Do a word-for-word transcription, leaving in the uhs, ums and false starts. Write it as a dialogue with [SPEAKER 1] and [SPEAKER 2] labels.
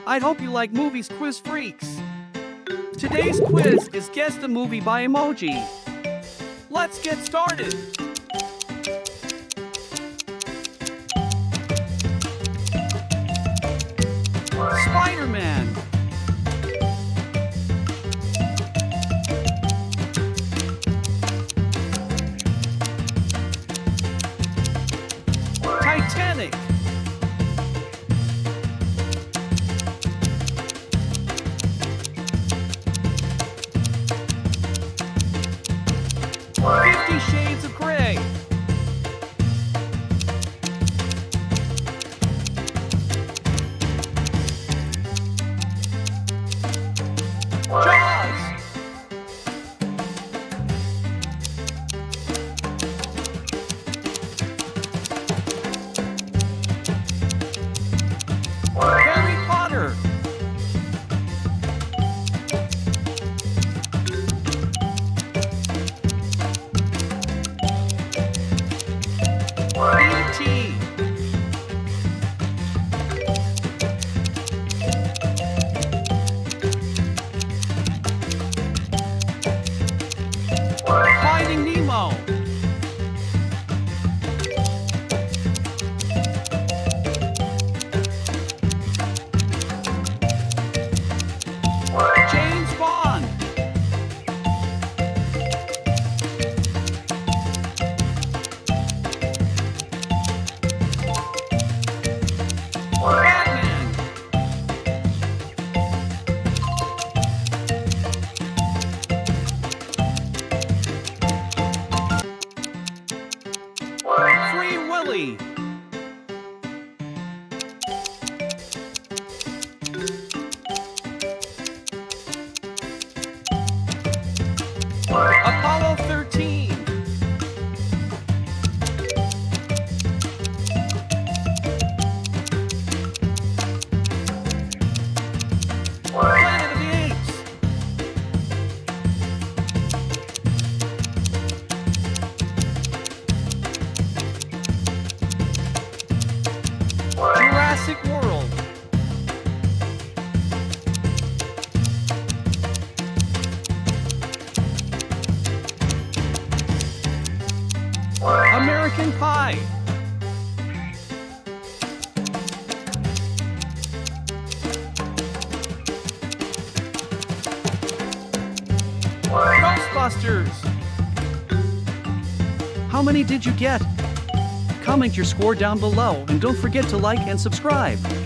[SPEAKER 1] I hope you like movies, quiz freaks. Today's quiz is Guess the Movie by Emoji. Let's get started. Spider-Man. Titanic. Fifty Shades of Grey. Jaws. Harry Potter. E T. Finding Nemo. James Bond. Batman. Free Willy. Apollo thirteen. Planet of the Apes. Jurassic World. American Pie. Ghostbusters. How many did you get? Comment your score down below and don't forget to like and subscribe.